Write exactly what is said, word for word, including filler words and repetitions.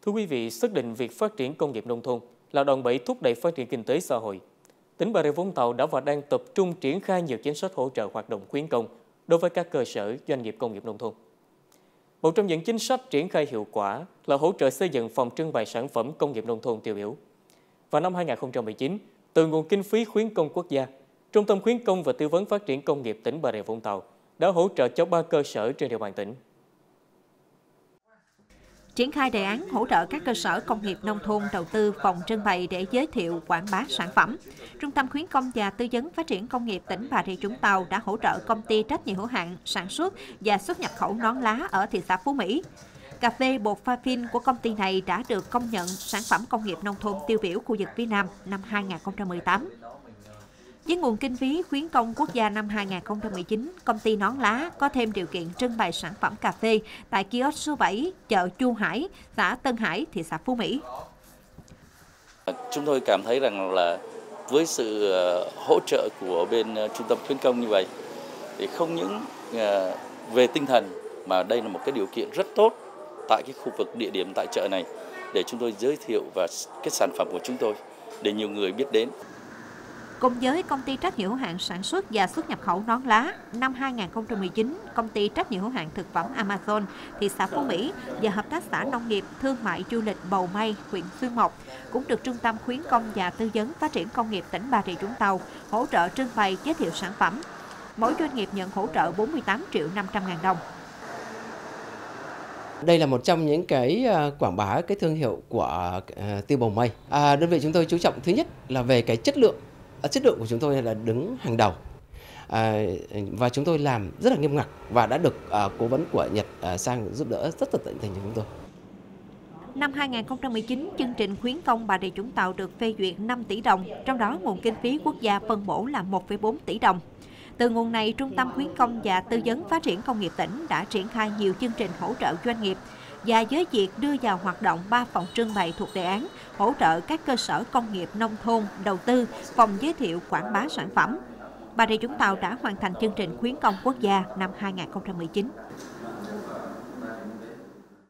Thưa quý vị, xác định việc phát triển công nghiệp nông thôn là đòn bẩy thúc đẩy phát triển kinh tế xã hội. Tỉnh Bà Rịa Vũng Tàu đã và đang tập trung triển khai nhiều chính sách hỗ trợ hoạt động khuyến công đối với các cơ sở doanh nghiệp công nghiệp nông thôn. Một trong những chính sách triển khai hiệu quả là hỗ trợ xây dựng phòng trưng bày sản phẩm công nghiệp nông thôn tiêu biểu. Vào năm hai nghìn không trăm mười chín, từ nguồn kinh phí khuyến công quốc gia, Trung tâm khuyến công và tư vấn phát triển công nghiệp tỉnh Bà Rịa Vũng Tàu đã hỗ trợ cho ba cơ sở trên địa bàn tỉnh. Triển khai đề án hỗ trợ các cơ sở công nghiệp nông thôn đầu tư phòng trưng bày để giới thiệu quảng bá sản phẩm. Trung tâm khuyến công và tư vấn phát triển công nghiệp tỉnh Bà Rịa Vũng Tàu đã hỗ trợ công ty trách nhiệm hữu hạn sản xuất và xuất nhập khẩu nón lá ở thị xã Phú Mỹ. Cà phê bột pha phin của công ty này đã được công nhận sản phẩm công nghiệp nông thôn tiêu biểu khu vực phía Nam năm hai nghìn không trăm mười tám. Với nguồn kinh phí khuyến công quốc gia năm hai nghìn không trăm mười chín, công ty nón lá có thêm điều kiện trưng bày sản phẩm cà phê tại kiosk số bảy, chợ Chu Hải, xã Tân Hải, thị xã Phú Mỹ. Chúng tôi cảm thấy rằng là với sự hỗ trợ của bên trung tâm khuyến công như vậy, thì không những về tinh thần mà đây là một cái điều kiện rất tốt tại cái khu vực địa điểm tại chợ này để chúng tôi giới thiệu và cái sản phẩm của chúng tôi để nhiều người biết đến. Cùng với công ty trách nhiệm hữu hạn sản xuất và xuất nhập khẩu nón lá, năm hai nghìn không trăm mười chín, công ty trách nhiệm hữu hạn thực phẩm Amazon, thị xã Phú Mỹ và hợp tác xã nông nghiệp thương mại du lịch Bầu Mây, huyện Xuyên Mộc cũng được Trung tâm khuyến công và tư vấn phát triển công nghiệp tỉnh Bà Rịa Vũng Tàu hỗ trợ trưng bày giới thiệu sản phẩm. Mỗi doanh nghiệp nhận hỗ trợ bốn mươi tám triệu năm trăm ngàn đồng. Đây là một trong những cái quảng bá cái thương hiệu của uh, tiêu Bầu Mây. À, đơn vị chúng tôi chú trọng thứ nhất là về cái chất lượng. Chất lượng của chúng tôi là đứng hàng đầu à, và chúng tôi làm rất là nghiêm ngặt và đã được uh, cố vấn của Nhật uh, sang giúp đỡ rất là tận tình cho chúng tôi. Năm hai nghìn không trăm mười chín, chương trình khuyến công Bà Rịa Vũng Tàu được phê duyệt năm tỷ đồng, trong đó nguồn kinh phí quốc gia phân bổ là một phẩy bốn tỷ đồng. Từ nguồn này, Trung tâm khuyến công và tư vấn phát triển công nghiệp tỉnh đã triển khai nhiều chương trình hỗ trợ doanh nghiệp và với việc đưa vào hoạt động ba phòng trưng bày thuộc đề án hỗ trợ các cơ sở công nghiệp nông thôn đầu tư phòng giới thiệu quảng bá sản phẩm, Bà Rịa Vũng Tàu đã hoàn thành chương trình khuyến công quốc gia năm hai nghìn không trăm mười chín.